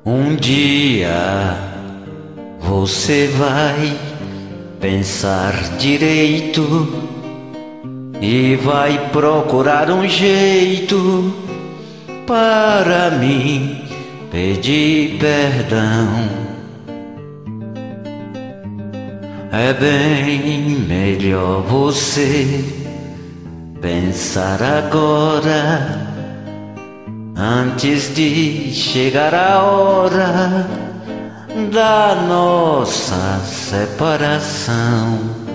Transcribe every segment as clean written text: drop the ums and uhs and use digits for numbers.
Um dia você vai pensar direito e vai procurar um jeito para mim pedir perdão. É bem melhor você pensar agora, antes de chegar a hora da nossa separação.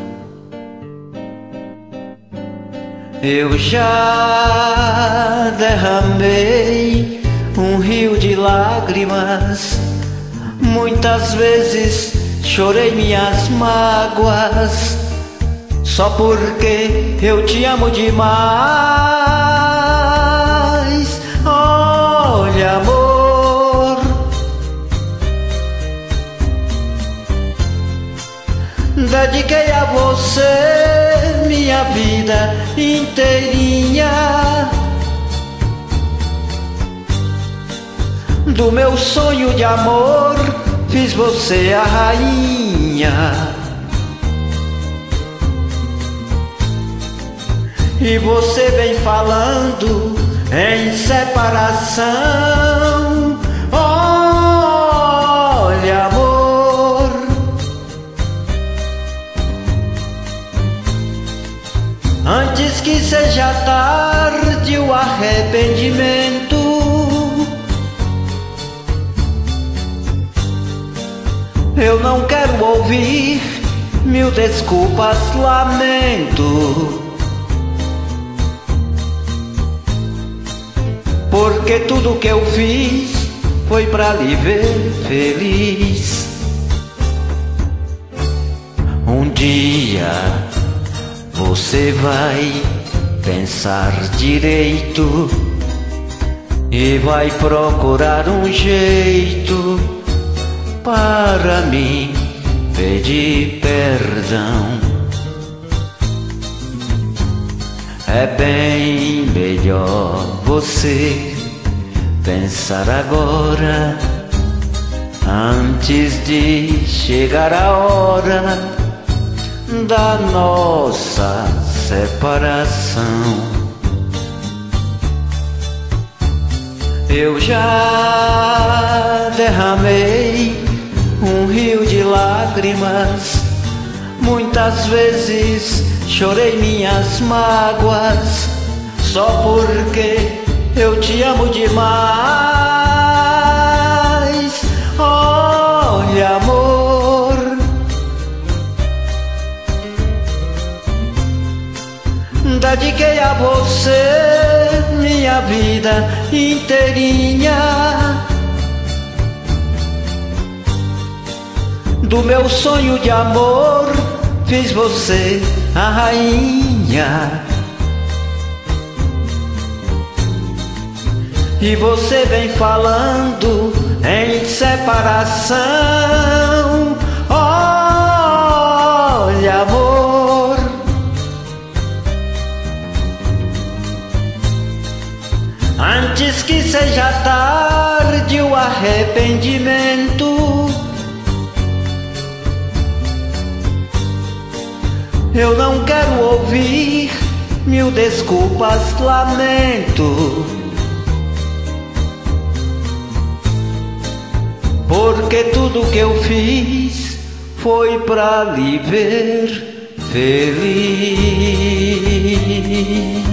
Eu já derramei um rio de lágrimas, muitas vezes chorei minhas mágoas, só porque eu te amo demais. Olha, amor, dediquei a você minha vida inteirinha. Do meu sonho de amor fiz você a rainha. E você vem falando em separação. Olha, amor, antes que seja tarde o arrependimento, eu não quero ouvir mil desculpas, lamento, porque tudo que eu fiz foi pra lhe ver feliz. Um dia você vai pensar direito e vai procurar um jeito para mim pedir perdão. É bem melhor você pensar agora, antes de chegar a hora da nossa separação. Eu já derramei um rio de lágrimas, muitas vezes chorei minhas mágoas, só porque eu te amo demais. Olha, amor, dediquei a você minha vida inteirinha. Do meu sonho de amor fiz você a rainha. E você vem falando em separação. Olha, amor, antes que seja tarde o arrependimento, eu não quero ouvir mil desculpas, lamento, porque tudo que eu fiz foi pra lhe ver feliz.